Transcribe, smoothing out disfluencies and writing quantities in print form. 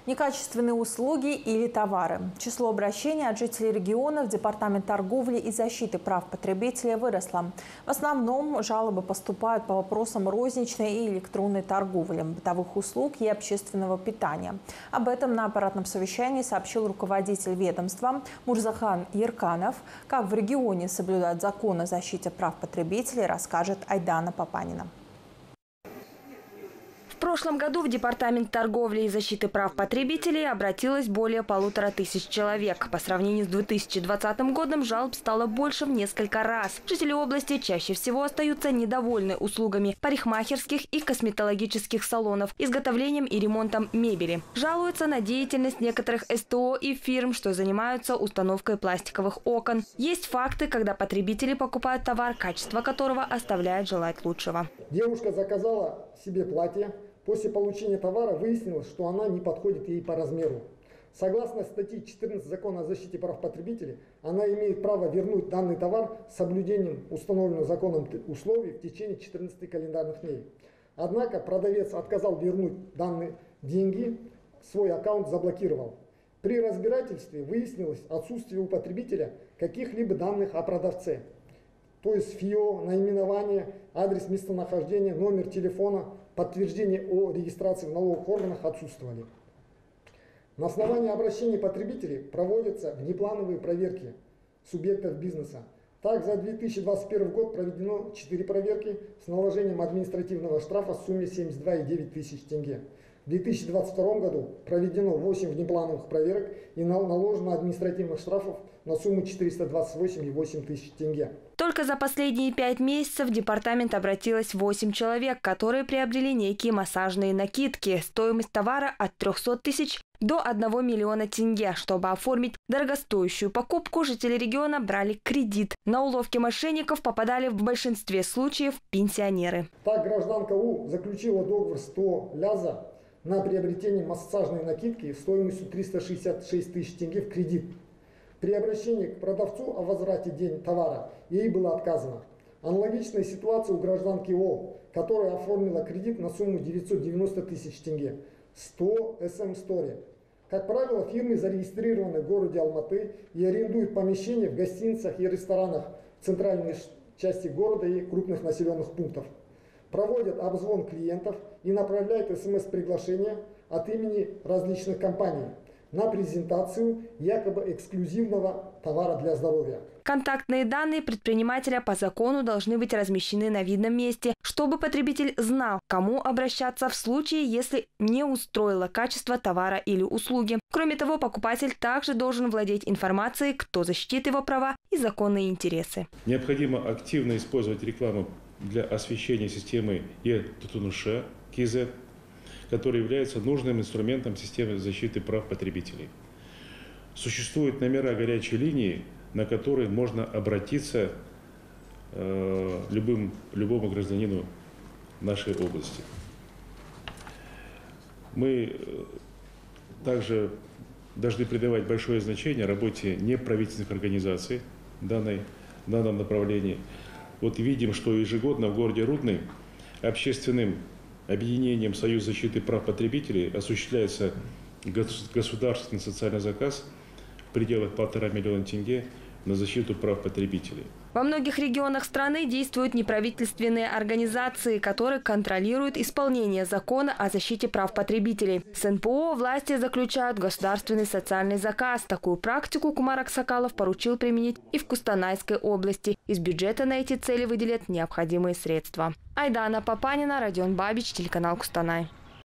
Некачественные услуги или товары. Число обращений от жителей региона в Департамент торговли и защиты прав потребителей выросло. В основном жалобы поступают по вопросам розничной и электронной торговли, бытовых услуг и общественного питания. Об этом на аппаратном совещании сообщил руководитель ведомства Мурзахан Ерканов. Как в регионе соблюдать закон о защите прав потребителей, расскажет Айдана Папанина. В прошлом году в Департамент торговли и защиты прав потребителей обратилось более 1500 человек. По сравнению с 2020 годом жалоб стало больше в несколько раз. Жители области чаще всего остаются недовольны услугами парикмахерских и косметологических салонов, изготовлением и ремонтом мебели. Жалуются на деятельность некоторых СТО и фирм, что занимаются установкой пластиковых окон. Есть факты, когда потребители покупают товар, качество которого оставляет желать лучшего. Девушка заказала себе платье. После получения товара выяснилось, что она не подходит ей по размеру. Согласно статье 14 Закона о защите прав потребителей, она имеет право вернуть данный товар с соблюдением установленных законом условий в течение 14 календарных дней. Однако продавец отказал вернуть данные деньги, свой аккаунт заблокировал. При разбирательстве выяснилось отсутствие у потребителя каких-либо данных о продавце. То есть ФИО, наименование, адрес местонахождения, номер телефона, подтверждение о регистрации в налоговых органах отсутствовали. На основании обращений потребителей проводятся внеплановые проверки субъектов бизнеса. Так, за 2021 год проведено 4 проверки с наложением административного штрафа в сумме 72,9 тысяч тенге. В 2022 году проведено 8 внеплановых проверок и наложено административных штрафов на сумму 428,8 тысяч тенге. Только за последние 5 месяцев в департамент обратилось 8 человек, которые приобрели некие массажные накидки. Стоимость товара от 300 тысяч до 1 миллиона тенге. Чтобы оформить дорогостоящую покупку, жители региона брали кредит. На уловки мошенников попадали в большинстве случаев пенсионеры. Так, гражданка У заключила договор 100 ляза на приобретение массажной накидки стоимостью 366 тысяч тенге в кредит. При обращении к продавцу о возврате товара ей было отказано. Аналогичная ситуация у гражданки О, которая оформила кредит на сумму 990 тысяч тенге. 100 SM Story. Как правило, фирмы зарегистрированы в городе Алматы и арендуют помещения в гостиницах и ресторанах в центральной части города и крупных населенных пунктов. Проводят обзвон клиентов и направляют СМС-приглашения от имени различных компаний на презентацию якобы эксклюзивного товара для здоровья. Контактные данные предпринимателя по закону должны быть размещены на видном месте, чтобы потребитель знал, к кому обращаться в случае, если не устроило качество товара или услуги. Кроме того, покупатель также должен владеть информацией, кто защитит его права и законные интересы. Необходимо активно использовать рекламу для освещения системы Е-Тутунуш КИЗ, который является нужным инструментом системы защиты прав потребителей. Существуют номера горячей линии, на которые можно обратиться любому гражданину нашей области. Мы также должны придавать большое значение работе неправительственных организаций в данном направлении. Вот видим, что ежегодно в городе Рудный общественным объединением Союз защиты прав потребителей осуществляется государственный социальный заказ в пределах 1,5 миллиона тенге на защиту прав потребителей. Во многих регионах страны действуют неправительственные организации, которые контролируют исполнение закона о защите прав потребителей. С НПО власти заключают государственный социальный заказ. Такую практику Кумар Аксакалов поручил применить и в Кустанайской области. Из бюджета на эти цели выделят необходимые средства. Айдана Папанина, Родион Бабич, телеканал Кустанай.